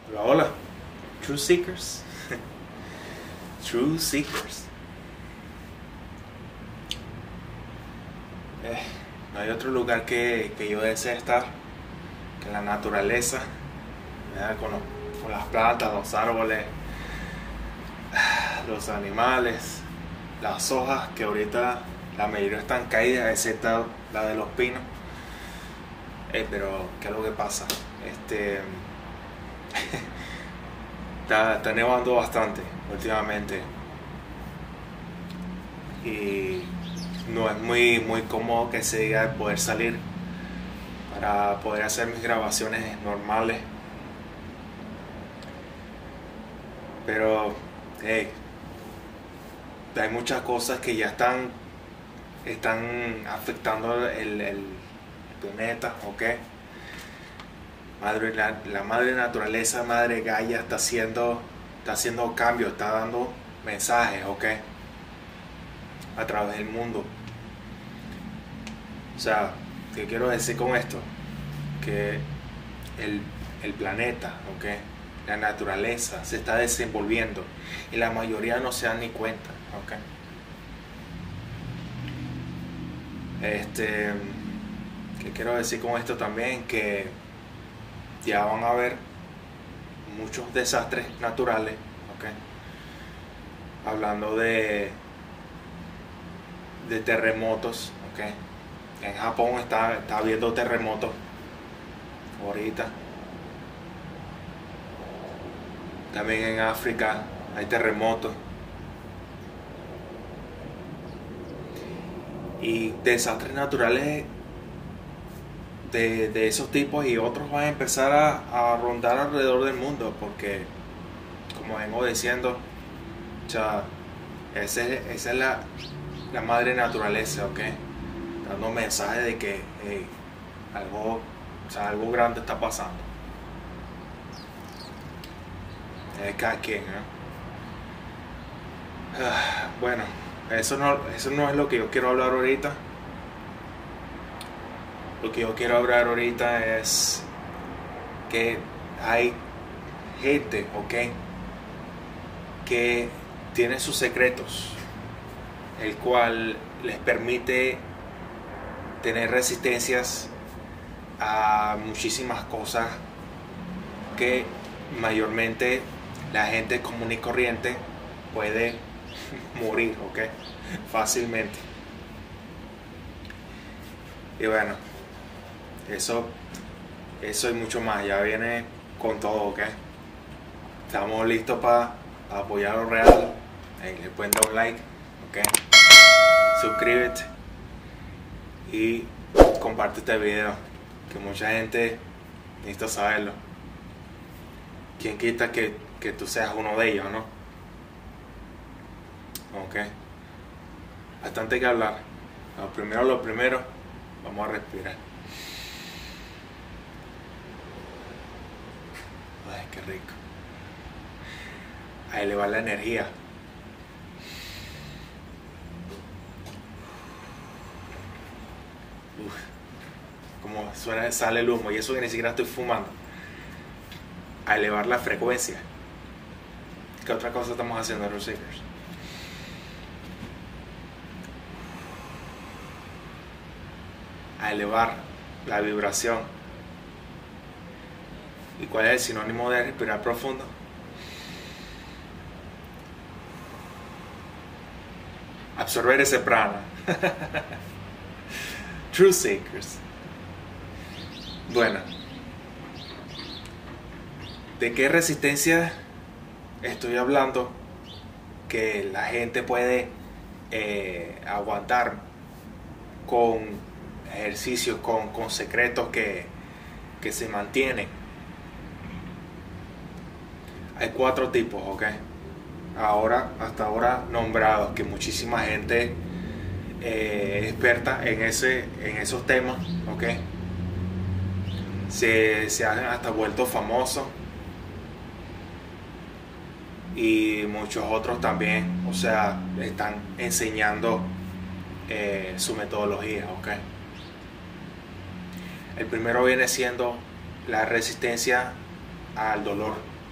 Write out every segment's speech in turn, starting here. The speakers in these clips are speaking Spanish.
Hola, hola, True Seekers. True Seekers. No hay otro lugar que yo desee estar que la naturaleza, ¿verdad? Con las plantas, los árboles, los animales, las hojas que ahorita la mayoría están caídas, excepto la de los pinos. Pero, ¿qué es lo que pasa? Está nevando bastante últimamente y no es muy cómodo que se diga poder salir para poder hacer mis grabaciones normales, pero hey, hay muchas cosas que ya están afectando el planeta, ¿ok? La madre naturaleza, madre Gaia está haciendo cambios, está dando mensajes, ¿ok? A través del mundo. O sea, ¿qué quiero decir con esto? Que el planeta, ¿ok? La naturaleza se está desenvolviendo y la mayoría no se dan ni cuenta, ¿ok? ¿Qué quiero decir con esto también? Que ya van a haber muchos desastres naturales, ¿ok? Hablando de terremotos, ¿ok? En Japón está habiendo terremotos ahorita. También en África hay terremotos. Y desastres naturales de esos tipos y otros van a empezar a rondar alrededor del mundo, porque como vengo diciendo, o sea, esa es la madre naturaleza, ¿ok? Dando mensajes de que hey, algo grande está pasando. Cada quien, ¿no? Bueno, eso no es lo que yo quiero hablar ahorita. Lo que yo quiero hablar ahorita es que hay gente, ¿ok? Que tiene sus secretos, el cual les permite tener resistencias a muchísimas cosas que mayormente la gente común y corriente puede morir, ¿ok? Fácilmente. Y bueno, eso y mucho más, ya viene con todo, ¿ok? Estamos listos para apoyar lo real. Le pueden dar un like, ¿ok? Suscríbete y comparte este video, que mucha gente necesita saberlo. Quién quita que tú seas uno de ellos, ¿no? Ok. Bastante que hablar. Lo primero, vamos a respirar. Ay, qué rico. A elevar la energía. Como sale el humo, y eso que ni siquiera estoy fumando. A elevar la frecuencia. ¿Qué otra cosa estamos haciendo, los Seekers? A elevar la vibración. ¿Y cuál es el sinónimo de respirar profundo? Absorber ese prana. True Seekers. Bueno, ¿de qué resistencia estoy hablando que la gente puede aguantar con ejercicios, con secretos que se mantienen? Hay 4 tipos, ¿ok? Hasta ahora nombrados, que muchísima gente experta en esos temas, ¿ok? Se han hasta vuelto famosos, y muchos otros también, o sea, están enseñando su metodología, ¿ok? El primero viene siendo la resistencia al dolor,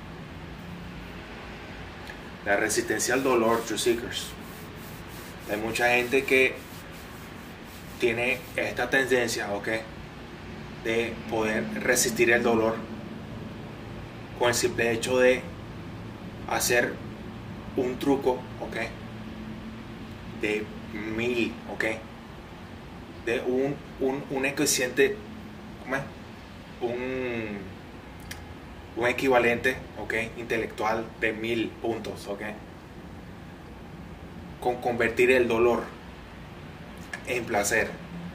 La resistencia al dolor, Truth Seekers. Hay mucha gente que tiene esta tendencia, ¿ok?, de poder resistir el dolor con el simple hecho de hacer un truco, ¿ok?, de 1000, ¿ok?, de un equivalente, ¿cómo es? Un equivalente, ¿ok?, intelectual de 1000 puntos, ¿ok?, con convertir el dolor en placer.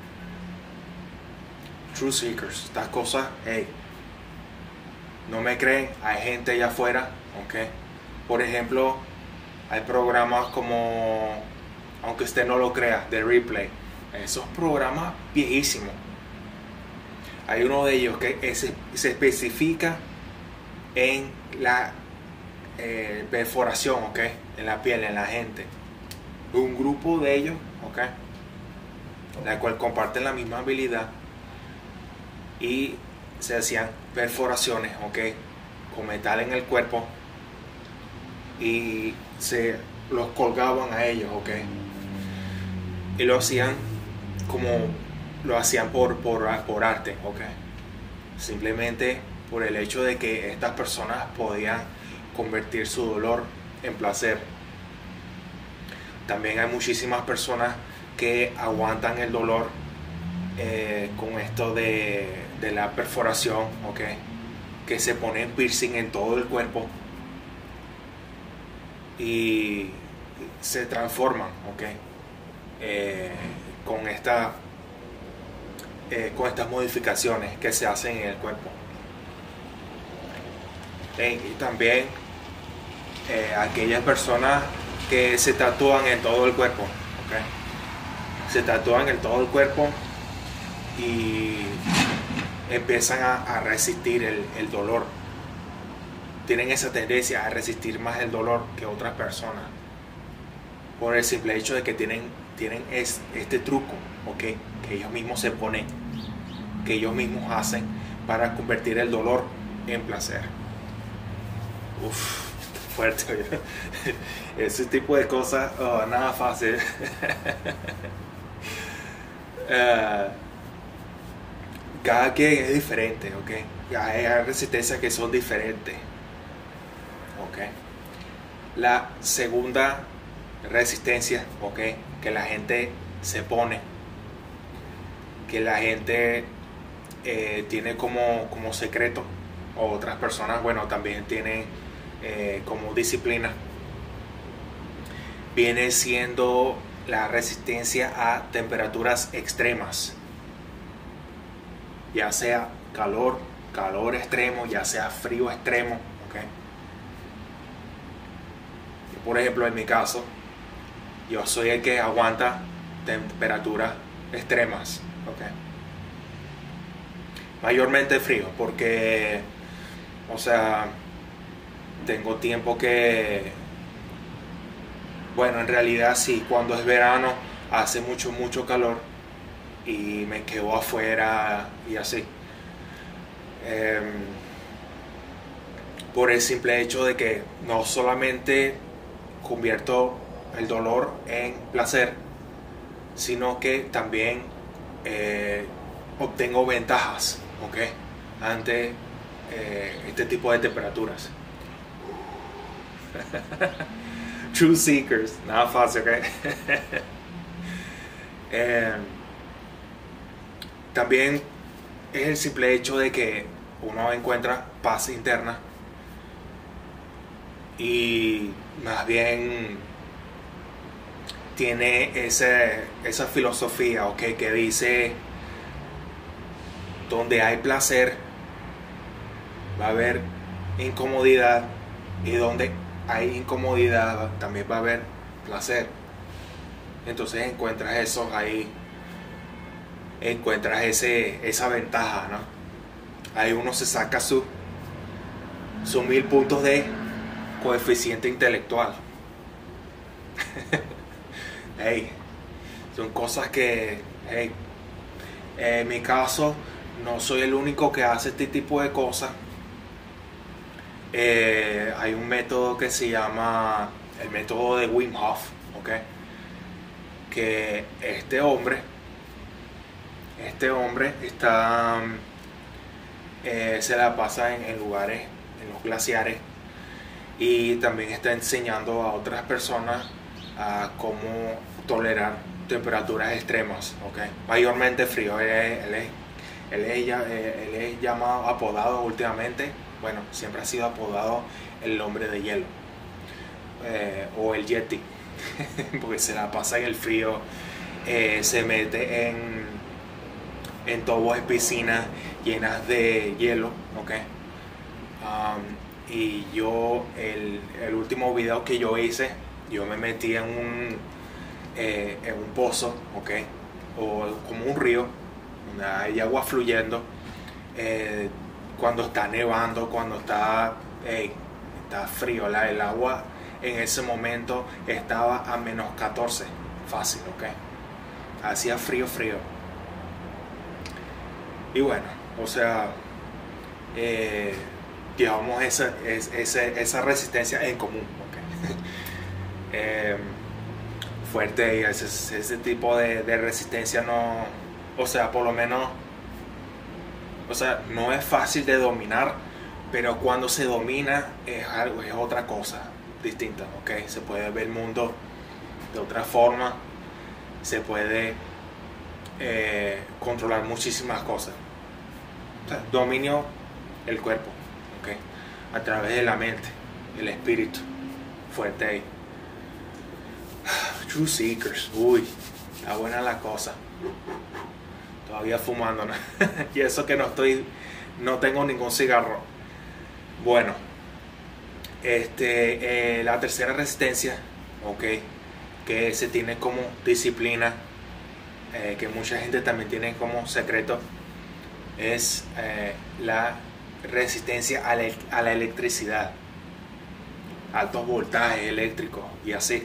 Truth Seekers, estas cosas, hey, no me creen, hay gente allá afuera, ¿ok? Por ejemplo, hay programas como, aunque usted no lo crea, The Replay. Esos programas viejísimos. Hay uno de ellos que se especifica en la perforación, ¿ok?, en la piel, en la gente. Un grupo de ellos, ¿ok?, la cual comparten la misma habilidad y se hacían perforaciones, ¿ok?, con metal en el cuerpo y se los colgaban a ellos, ¿ok?, y lo hacían por arte, ¿ok?, simplemente por el hecho de que estas personas podían convertir su dolor en placer. También hay muchísimas personas que aguantan el dolor con esto de la perforación, ¿ok?, que se ponen piercing en todo el cuerpo y se transforman, ¿ok?, con estas modificaciones que se hacen en el cuerpo. Y también aquellas personas que se tatúan en todo el cuerpo, ¿ok?, se tatúan en todo el cuerpo y empiezan a resistir el dolor. Tienen esa tendencia a resistir más el dolor que otras personas por el simple hecho de que tienen este truco, ¿ok?, que ellos mismos se ponen, que ellos mismos hacen para convertir el dolor en placer. Uff, fuerte. Ese tipo de cosas, nada fácil. Cada quien es diferente, ¿ok? Hay resistencias que son diferentes, ¿ok? La segunda resistencia, ¿ok?, que la gente se pone, que la gente tiene como secreto, o otras personas, bueno, también tienen como disciplina, viene siendo la resistencia a temperaturas extremas, ya sea calor extremo, ya sea frío extremo, ¿ok? Por ejemplo, en mi caso, yo soy el que aguanta temperaturas extremas, ¿ok? Mayormente frío, porque, o sea, tengo tiempo que, bueno, en realidad sí, cuando es verano hace mucho calor y me quedo afuera y así. Por el simple hecho de que no solamente convierto el dolor en placer, sino que también obtengo ventajas, ¿ok?, ante este tipo de temperaturas. Truth Seekers, nada fácil, ¿ok? También es el simple hecho de que uno encuentra paz interna y más bien tiene esa filosofía, ¿ok?, que dice: donde hay placer va a haber incomodidad, y donde hay incomodidad también va a haber placer. Entonces encuentras eso ahí, encuentras esa ventaja, ¿no? Ahí uno se saca sus 1000 puntos de coeficiente intelectual. Hey, son cosas que, hey, en mi caso no soy el único que hace este tipo de cosas. Hay un método que se llama el método de Wim Hof, ¿ok? Que este hombre está, se la pasa en lugares, en los glaciares, y también está enseñando a otras personas a cómo tolerar temperaturas extremas, ¿ok? Mayormente frío. Él es llamado, apodado últimamente, bueno, siempre ha sido apodado el hombre de hielo, o el Yeti, porque se la pasa en el frío, se mete en tobos de piscinas llenas de hielo, ¿ok? Y yo, el último video que yo hice, yo me metí en un pozo, ¿ok? O como un río, donde hay agua fluyendo, cuando está nevando, cuando está frío, el agua en ese momento estaba a -14, fácil, ¿ok? Hacía frío. Y bueno, o sea, llevamos esa resistencia en común, ¿ok? Fuerte, y ese tipo de resistencia no, o sea, por lo menos, o sea, no es fácil de dominar, pero cuando se domina es otra cosa distinta, ¿ok? Se puede ver el mundo de otra forma, se puede controlar muchísimas cosas. O sea, dominio el cuerpo, ¿ok? A través de la mente, el espíritu, fuerte ahí. True Seekers, uy, está buena la cosa. Todavía fumando, ¿no? Y eso que no tengo ningún cigarro. Bueno, la tercera resistencia, ok, que se tiene como disciplina, que mucha gente también tiene como secreto, es la resistencia a la electricidad, altos voltajes eléctricos y así.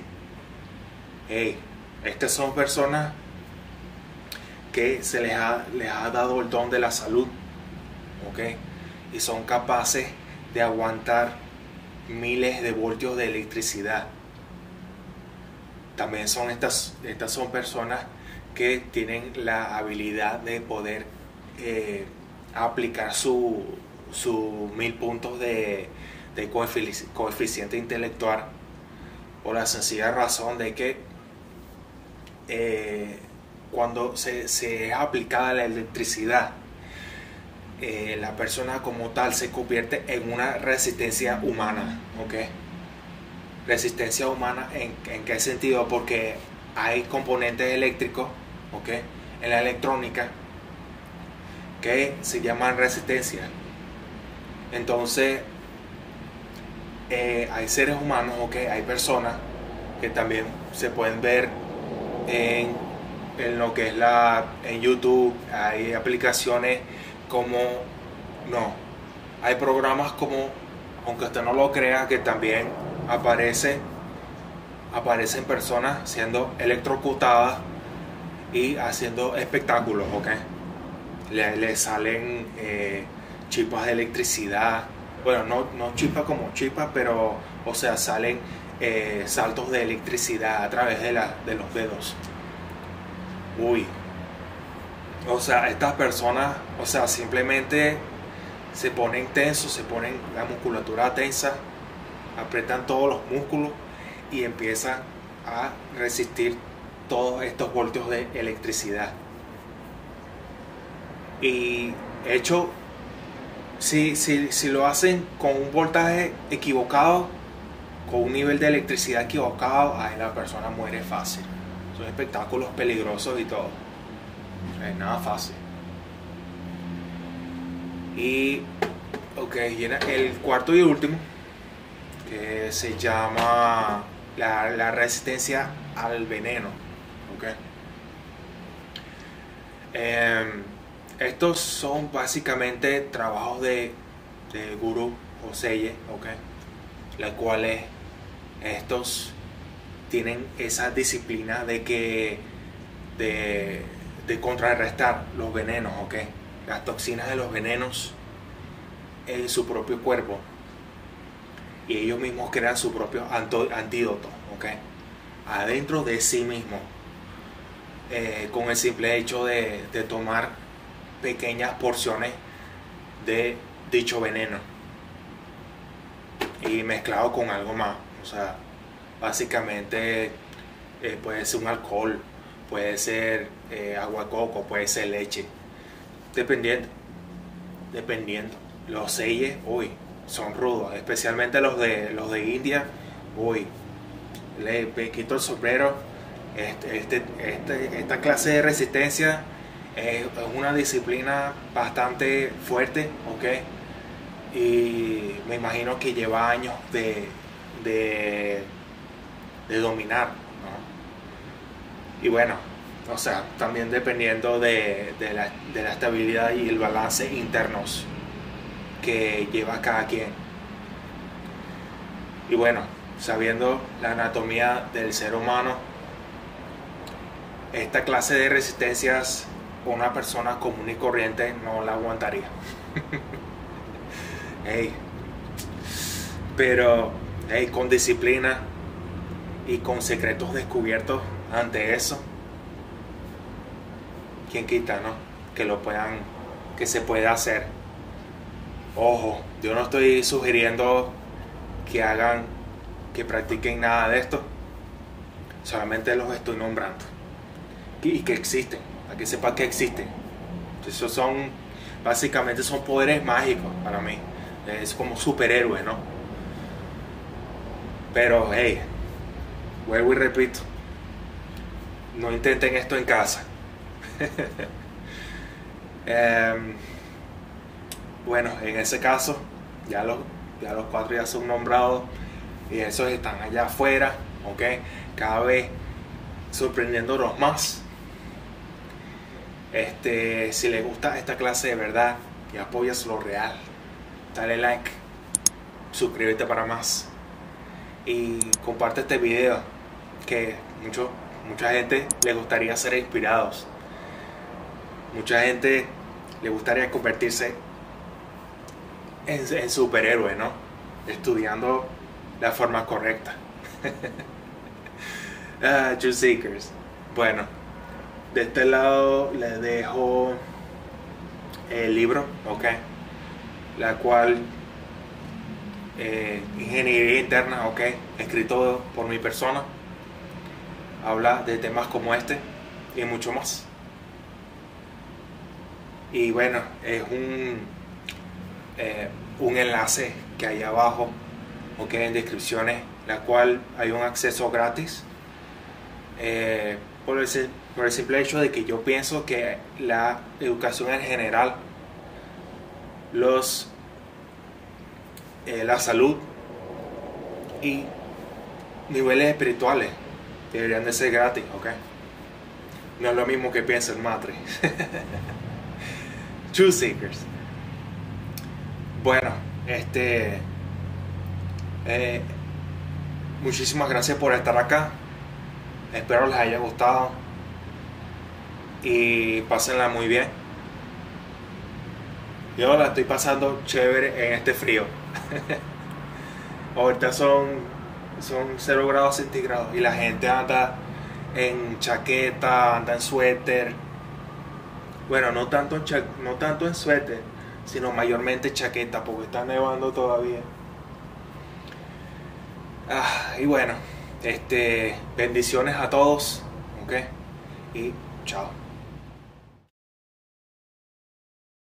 Estas son personas que se les ha dado el don de la salud, ¿ok? Y son capaces de aguantar miles de voltios de electricidad. También estas son personas que tienen la habilidad de poder aplicar sus 1000 puntos de coeficiente intelectual, por la sencilla razón de que cuando se es aplicada la electricidad, la persona como tal se convierte en una resistencia humana, ¿ok? Resistencia humana ¿en qué sentido? Porque hay componentes eléctricos, ¿ok?, en la electrónica que se llaman resistencia. Entonces hay seres humanos, ¿ok?, hay personas que también se pueden ver en lo que es en YouTube. Hay aplicaciones como, no, hay programas como, aunque usted no lo crea, que también aparecen personas siendo electrocutadas y haciendo espectáculos, ¿ok? Le salen chispas de electricidad, bueno, no chispas como chispas, pero, o sea, salen saltos de electricidad a través de los dedos. Uy, o sea, estas personas, o sea, simplemente se ponen tensos, se ponen la musculatura tensa, apretan todos los músculos y empiezan a resistir todos estos voltios de electricidad. Y hecho, si lo hacen con un voltaje equivocado, con un nivel de electricidad equivocado, ahí la persona muere fácil. Son espectáculos peligrosos y todo. No es nada fácil. Y ok, viene el cuarto y último, que se llama la resistencia al veneno, ¿ok? Estos son básicamente trabajos de Guru o Seye, ¿ok?, los cuales estos tienen esa disciplina de contrarrestar los venenos, ¿ok?, las toxinas de los venenos en su propio cuerpo. y ellos mismos crean su propio antídoto, ¿ok? Adentro de sí mismo, con el simple hecho de tomar pequeñas porciones de dicho veneno y mezclado con algo más. O sea, básicamente puede ser un alcohol, puede ser agua de coco, puede ser leche, dependiendo. Los selles, uy, son rudos, especialmente los de India. Uy, le quito el sombrero. Esta clase de resistencia es una disciplina bastante fuerte, ¿ok? Y me imagino que lleva años de dominar, ¿no? Y bueno, o sea, también dependiendo de la estabilidad y el balance internos que lleva cada quien. Y bueno, sabiendo la anatomía del ser humano, esta clase de resistencias una persona común y corriente no la aguantaría. Hey. Pero hey, con disciplina y con secretos descubiertos ante eso, quién quita, ¿no? Que se pueda hacer. Ojo, yo no estoy sugiriendo que practiquen nada de esto, solamente los estoy nombrando y que existen, para que sepan que existen. Esos básicamente son poderes mágicos para mí, es como superhéroes, ¿no? Pero hey, vuelvo y repito, no intenten esto en casa. Bueno, en ese caso ya los 4 ya son nombrados y esos están allá afuera, ¿ok? Cada vez sorprendiéndonos más. Si les gusta esta clase de verdad y apoyas lo real, dale like, suscríbete para más y comparte este video, que mucha gente le gustaría ser inspirados, mucha gente le gustaría convertirse en superhéroe, ¿no? Estudiando la forma correcta. Truth Seekers. Bueno, de este lado les dejo el libro, ¿ok? La cual Ingeniería Interna, ¿ok? Escrito por mi persona. Habla de temas como este y mucho más. Y bueno, es un enlace que hay abajo, ¿ok? En descripciones, la cual hay un acceso gratis. Por el simple hecho de que yo pienso que la educación en general, la salud y niveles espirituales deberían de ser gratis, ¿ok? No es lo mismo que piensa el Matrix. Truth Seekers. Bueno, muchísimas gracias por estar acá. Espero les haya gustado y pásenla muy bien. Yo la estoy pasando chévere en este frío. Ahorita son 0 grados centígrados y la gente anda en chaqueta, anda en suéter. Bueno, no tanto en suéter, sino mayormente chaqueta, porque está nevando todavía. Y bueno, bendiciones a todos, ¿ok? Y chao.